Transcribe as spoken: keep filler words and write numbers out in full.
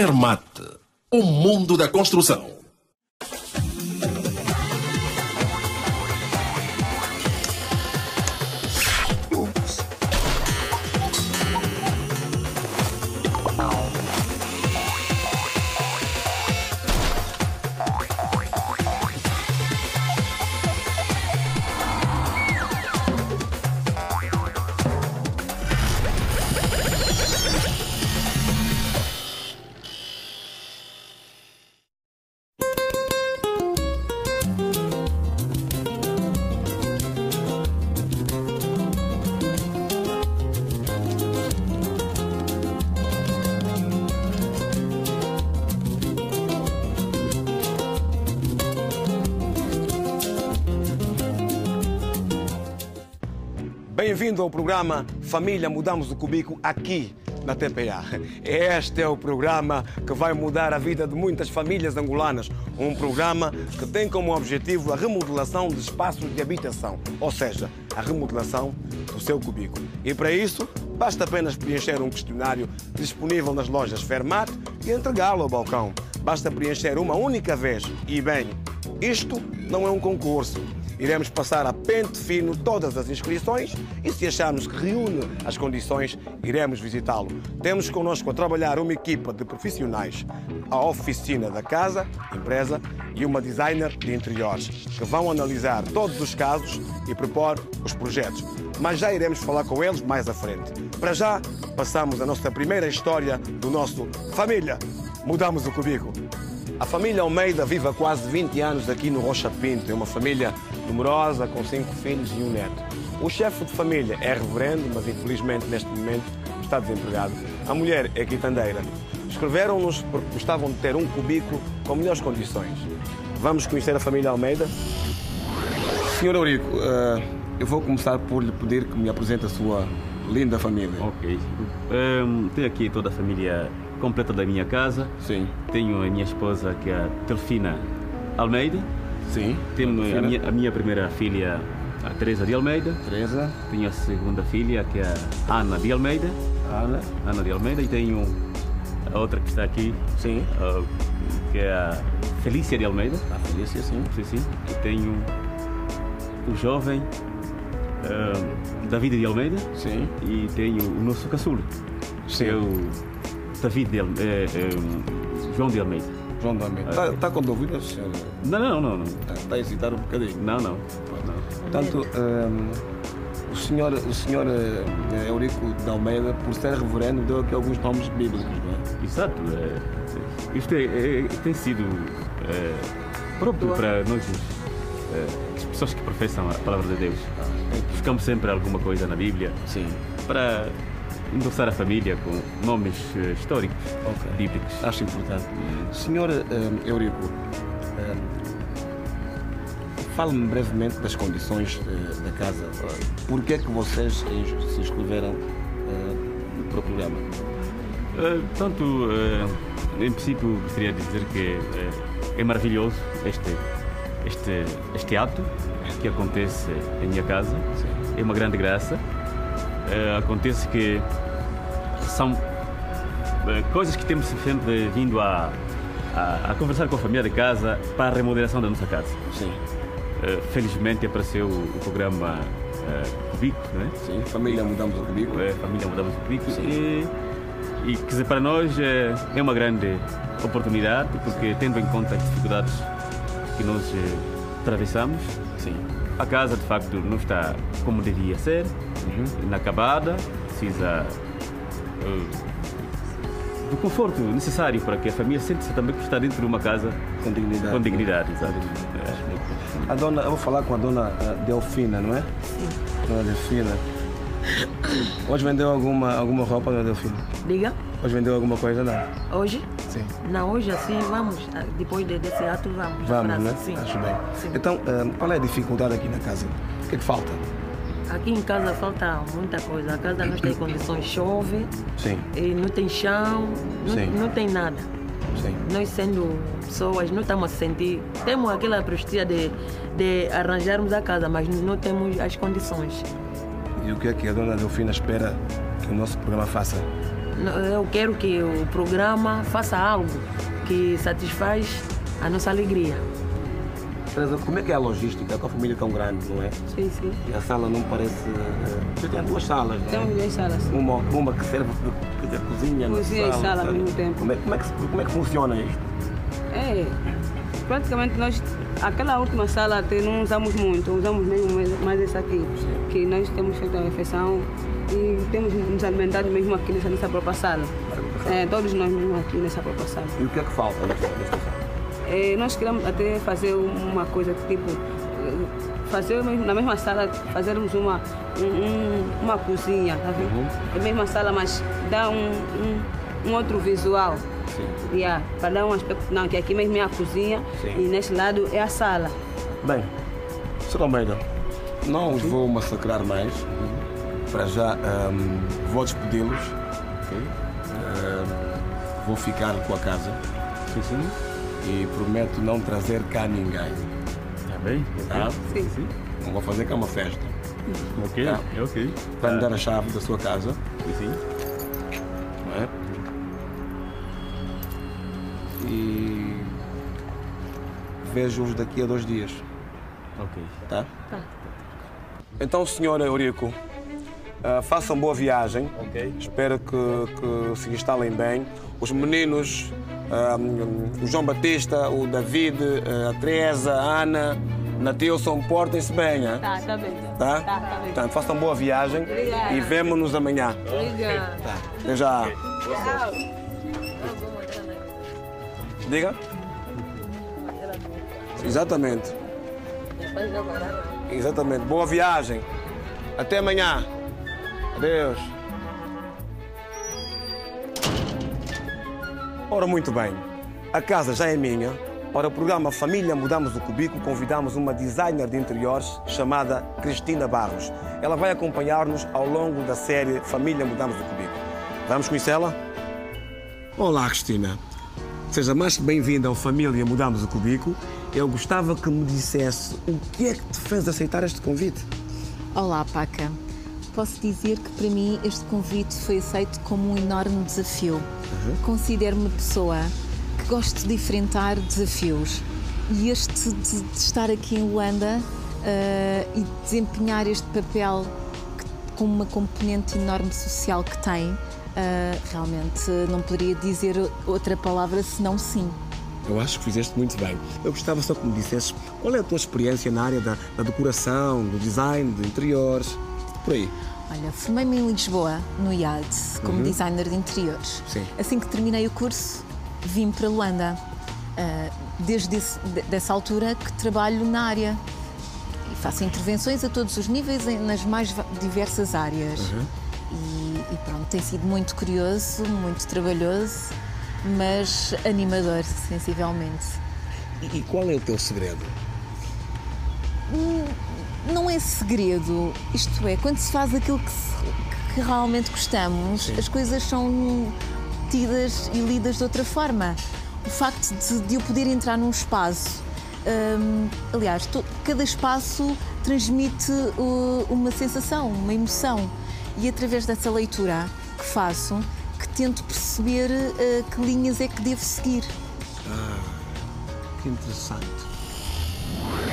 Fermat, o mundo da construção. Bem-vindo ao programa Família Mudamos o Cubico aqui na T P A. Este é o programa que vai mudar a vida de muitas famílias angolanas. Um programa que tem como objetivo a remodelação de espaços de habitação, ou seja, a remodelação do seu cubico. E para isso, basta apenas preencher um questionário disponível nas lojas Fermat e entregá-lo ao balcão. Basta preencher uma única vez e, bem, isto não é um concurso. Iremos passar a pente fino todas as inscrições e, se acharmos que reúne as condições, iremos visitá-lo. Temos connosco a trabalhar uma equipa de profissionais, a oficina da casa, empresa, e uma designer de interiores, que vão analisar todos os casos e propor os projetos. Mas já iremos falar com eles mais à frente. Para já, passamos a nossa primeira história do nosso Família Mudamos o Cubico. A família Almeida vive há quase vinte anos aqui no Rocha Pinto. É uma família numerosa, com cinco filhos e um neto. O chefe de família é reverendo, mas infelizmente neste momento está desempregado. A mulher é quitandeira. Escreveram-nos porque gostavam de ter um cubículo com melhores condições. Vamos conhecer a família Almeida? senhor Eurico, uh, eu vou começar por lhe pedir que me apresente a sua linda família. Ok. Um, tenho aqui toda a família completa da minha casa. Sim. Tenho a minha esposa, que é a Delfina Almeida. Sim. Tenho a minha, a minha primeira filha, a Teresa de Almeida. Teresa. Tenho a segunda filha, que é a Ana de Almeida. Ana. Ana de Almeida. E tenho a outra que está aqui. Sim. Uh, que é a Felícia de Almeida. A Felícia, sim. Sim, sim. E tenho o jovem uh, David de Almeida. Sim. E tenho o nosso caçula. Sim. Que é o David de Almeida, é, é, João de Almeida. João de Almeida. Está tá com dúvidas, senhor? Não, não, não. não. Está a hesitar um bocadinho? Não, não. não. Portanto, um, o senhor, o senhor uh, Eurico de Almeida, por ser reverendo, deu aqui alguns nomes bíblicos, não é? Exato. É, isto é, é, tem sido é, próprio para nós, é, as pessoas que professam a palavra de Deus. Buscamos sempre alguma coisa na Bíblia. Sim. Para endossar a família com nomes uh, históricos, okay. Bíblicos. Acho importante. senhor um, Eurico, um, fale-me brevemente das condições uh, da casa. Por que é que vocês se inscreveram uh, para o programa? Uh, tanto, uh, em princípio, gostaria de dizer que uh, é maravilhoso este, este, este ato que acontece em minha casa. Sim. É uma grande graça. Uh, acontece que são uh, coisas que temos sempre vindo a, a, a conversar com a família de casa para a remodelação da nossa casa. Sim. Uh, felizmente apareceu o, o programa uh, Cubico, não é? Sim, Família Mudamos o Cubico. É, Família Mudamos o Cubico. E, e quer dizer, para nós é, é uma grande oportunidade, porque tendo em conta as dificuldades que nós uh, atravessamos, sim. A casa de facto não está como devia ser, uhum. Inacabada, precisa uh, do conforto necessário para que a família sente-se também que está dentro de uma casa com dignidade. Com dignidade, exato. É. A dona, eu vou falar com a dona Delfina, não é? Sim. Dona Delfina. Hoje vendeu alguma, alguma roupa, dona Delfina? Diga. Hoje vendeu alguma coisa, não? Hoje? Sim. Não, hoje assim vamos. Depois desse ato vamos. Vamos, né? Sim. Acho bem. Sim. Então, qual é a dificuldade aqui na casa? O que é que falta? Aqui em casa falta muita coisa. A casa não tem condições, chove. Sim. E não tem chão, não, Sim. não tem nada. Sim. Nós sendo pessoas, não estamos a sentir. Temos aquela prestígio de, de arranjarmos a casa, mas não temos as condições. E o que é que a dona Delfina espera que o nosso programa faça? eu quero que o programa faça algo que satisfaz a nossa alegria. Teresa, como é que é a logística? A tua família é tão grande, não é? Sim, sim. E a sala não parece... Você tem duas salas, não é? Temos duas salas. Uma, uma que serve de, de cozinha, Cozinha e sala ao mesmo tempo. Como é, como, é que, como é que funciona isto? É, praticamente nós, aquela última sala até não usamos muito, usamos mesmo mais, mais essa aqui, que nós temos feito a refeição e temos nos alimentado mesmo aqui nessa, nessa própria sala. É, todos nós mesmo aqui nessa própria sala. E o que é que falta nesta, nesta sala? É, nós queremos até fazer uma coisa tipo, fazer na mesma sala, fazermos uma, um, uma cozinha, tá vendo? Uhum. A mesma sala, mas dá um, um, um outro visual. Sim. Yeah, para dar um aspecto, não, que aqui mesmo é a cozinha. Sim. E neste lado é a sala. Bem, senhor Almeida, não os vou massacrar mais. Uhum. Para já um, vou despedi-los. Okay. Um, vou ficar com a casa. Sim, sim. E prometo não trazer cá ninguém. Está bem? Tá? Sim. Sim. Não vou fazer cá uma festa. Ok, tá? é ok. Vai me dar a chave da sua casa. Sim, sim. Não é? E vejo-os daqui a dois dias. Ok. Tá? Tá. Então, senhora Eurico, uh, façam boa viagem. Ok. Espero que, que se instalem bem. Os meninos, uh, o João Batista, o David, uh, a Teresa, a Ana, Natilson, portem-se bem. Hein? Tá, tá bem. Tá? Tá, tá bem. Portanto, façam boa viagem. Obrigada. E vemo-nos amanhã. Obrigada. Tá. Até já. Diga? Exatamente. Exatamente. Boa viagem. Até amanhã. Adeus. Ora, muito bem. A casa já é minha. Para o programa Família Mudamos o Cubico, convidamos uma designer de interiores chamada Cristina Barros. Ela vai acompanhar-nos ao longo da série Família Mudamos o Cubico. Vamos conhecê-la? Olá, Cristina. Seja mais que bem-vinda ao Família Mudamos o Cubico. Eu gostava que me dissesse o que é que te fez aceitar este convite. Olá, Paca. Posso dizer que para mim este convite foi aceito como um enorme desafio. Uhum. Considero-me pessoa que gosto de enfrentar desafios. E este de, de estar aqui em Luanda uh, e desempenhar este papel que, com uma componente enorme social que tem, uh, realmente não poderia dizer outra palavra senão sim. Eu acho que fizeste muito bem. Eu gostava só que me dissesses qual é a tua experiência na área da, da decoração, do design, de interiores, por aí. Olha, formei-me em Lisboa, no I A D, como uhum. designer de interiores. Sim. Assim que terminei o curso, vim para Luanda. Uh, desde esse, dessa altura que trabalho na área e faço intervenções a todos os níveis, nas mais diversas áreas. Uhum. E, e pronto, tem sido muito curioso, muito trabalhoso, mas animador, sensivelmente. E, e qual é o teu segredo? Hum, não é segredo, isto é, quando se faz aquilo que, se, que realmente gostamos, sim, as coisas são tidas e lidas de outra forma. O facto de, de eu poder entrar num espaço, hum, aliás, to, cada espaço transmite uh, uma sensação, uma emoção, e através dessa leitura que faço, que tento perceber uh, que linhas é que devo seguir. Ah, que interessante.